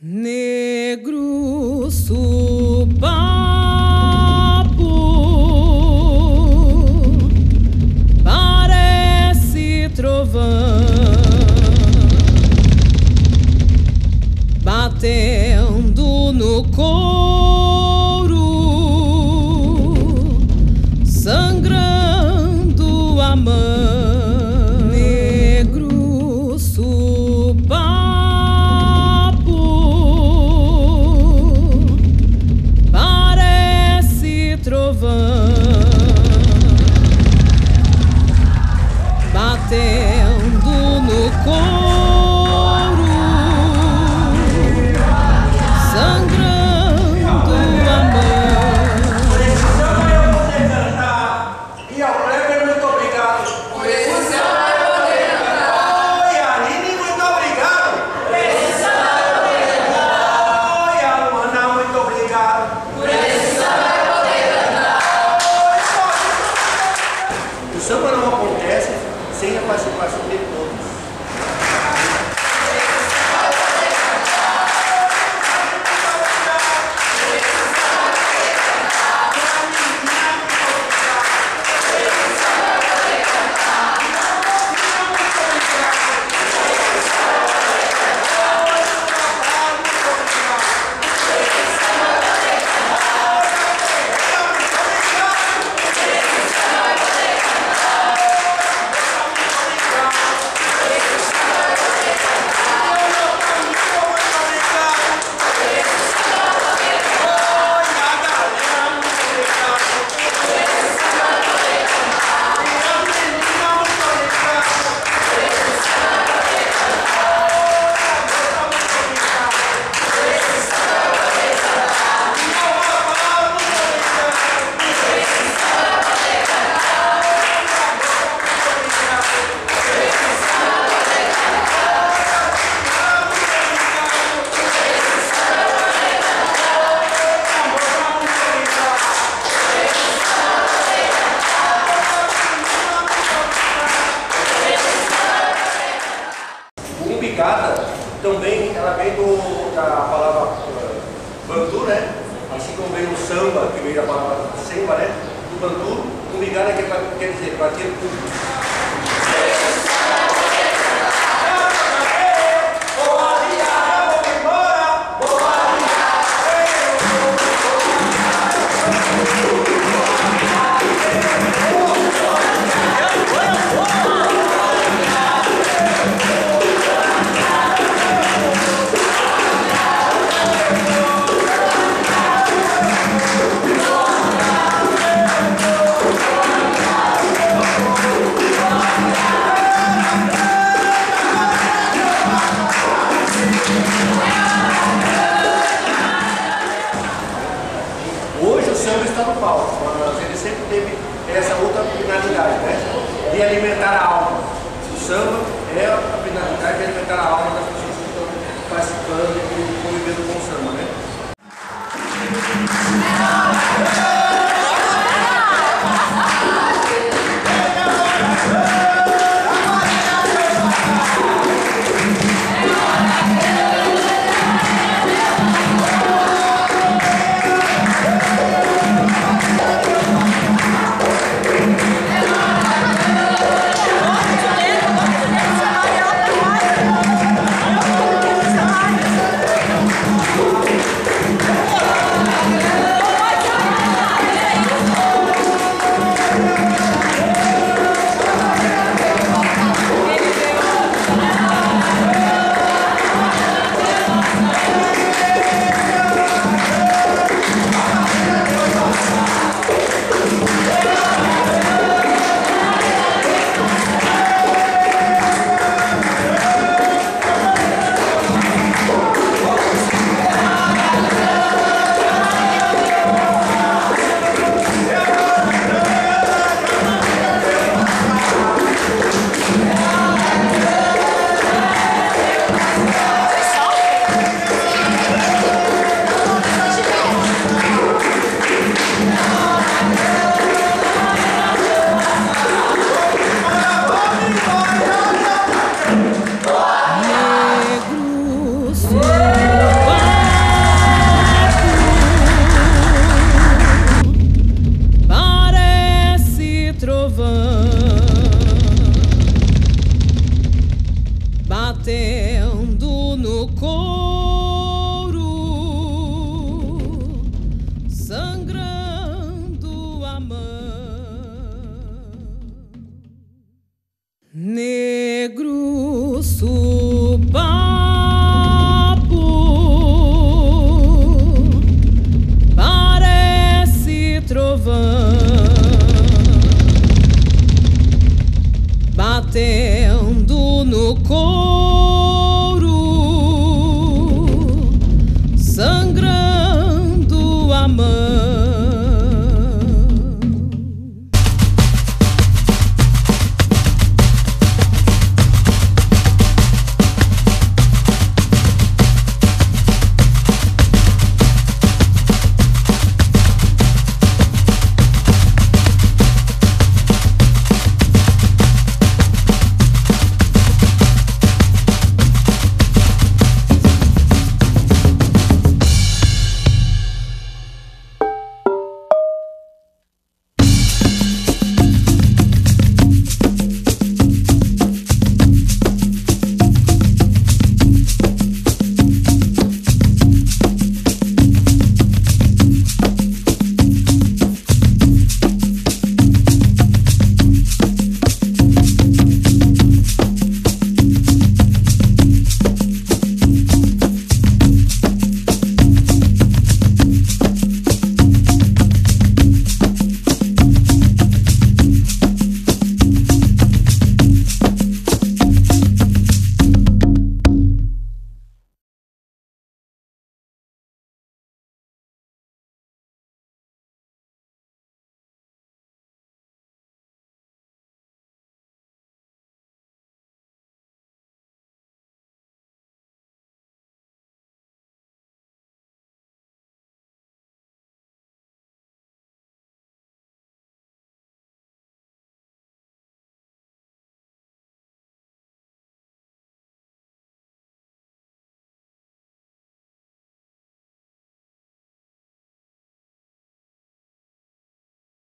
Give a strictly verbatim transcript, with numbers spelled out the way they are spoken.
Negro supapo, parece trovão, batendo no couro, sangrando a mão. Negro supapo, trovão, batendo no couro, sangrando a mão. Precisava eu poder cantar e ao plebe muito obrigado. Precisava eu poder cantar. Oi, Aline, muito obrigado. Precisava eu poder cantar. Oi, Aluana, muito obrigado. Precisava O samba não acontece sem a participação de todos. Umbigada também ela vem do, da palavra uh, bantu, né? Assim como vem o samba, que vem da palavra semba, né? Do bantu, umbigada quer, quer dizer bater tudo. Hoje o samba está no palco, mas ele sempre teve essa outra finalidade, né? De alimentar a alma. O samba é a finalidade de alimentar a alma das pessoas que estão participando e convivendo com o samba, né?